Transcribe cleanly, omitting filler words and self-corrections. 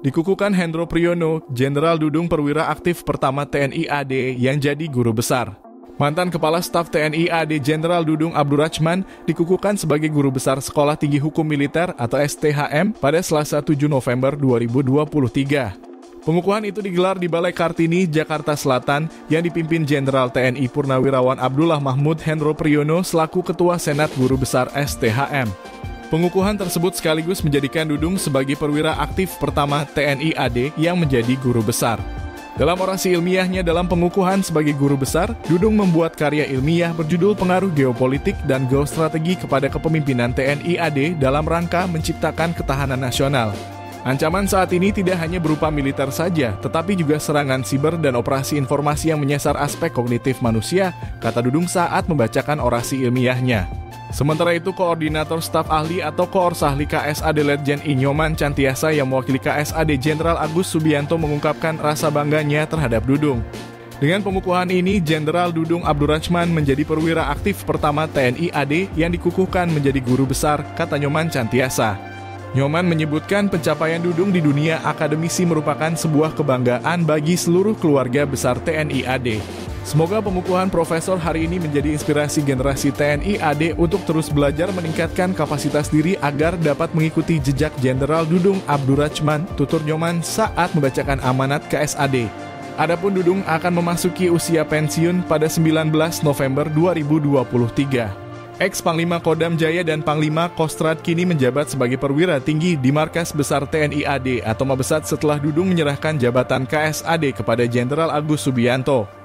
Dikukuhkan Hendro Priyono, Jenderal Dudung perwira aktif pertama TNI AD yang jadi guru besar. Mantan Kepala Staf TNI AD Jenderal Dudung Abdurrachman dikukuhkan sebagai Guru Besar Sekolah Tinggi Hukum Militer atau STHM pada Selasa 7 November 2023. Pengukuhan itu digelar di Balai Kartini, Jakarta Selatan yang dipimpin Jenderal TNI Purnawirawan Abdullah Mahmud Hendro Priyono selaku Ketua Senat Guru Besar STHM. Pengukuhan tersebut sekaligus menjadikan Dudung sebagai perwira aktif pertama TNI AD yang menjadi guru besar. Dalam orasi ilmiahnya dalam pengukuhan sebagai guru besar, Dudung membuat karya ilmiah berjudul Pengaruh Geopolitik dan Geostrategi kepada Kepemimpinan TNI AD dalam rangka menciptakan ketahanan nasional. Ancaman saat ini tidak hanya berupa militer saja, tetapi juga serangan siber dan operasi informasi yang menyasar aspek kognitif manusia, kata Dudung saat membacakan orasi ilmiahnya. Sementara itu, Koordinator Staf Ahli atau Koorsahli KSAD Letjen I Nyoman Cantiasa yang mewakili KSAD Jenderal Agus Subianto mengungkapkan rasa bangganya terhadap Dudung. Dengan pengukuhan ini, Jenderal Dudung Abdurrachman menjadi perwira aktif pertama TNI AD yang dikukuhkan menjadi guru besar, kata Nyoman Cantiasa. Nyoman menyebutkan pencapaian Dudung di dunia akademisi merupakan sebuah kebanggaan bagi seluruh keluarga besar TNI AD. Semoga pengukuhan Profesor hari ini menjadi inspirasi generasi TNI AD untuk terus belajar meningkatkan kapasitas diri agar dapat mengikuti jejak Jenderal Dudung Abdurrachman, tutur Nyoman saat membacakan amanat KSAD. Adapun Dudung akan memasuki usia pensiun pada 19 November 2023. Ex-Panglima Kodam Jaya dan Panglima Kostrad kini menjabat sebagai perwira tinggi di Markas Besar TNI AD atau Mabesat setelah Dudung menyerahkan jabatan KSAD kepada Jenderal Agus Subianto.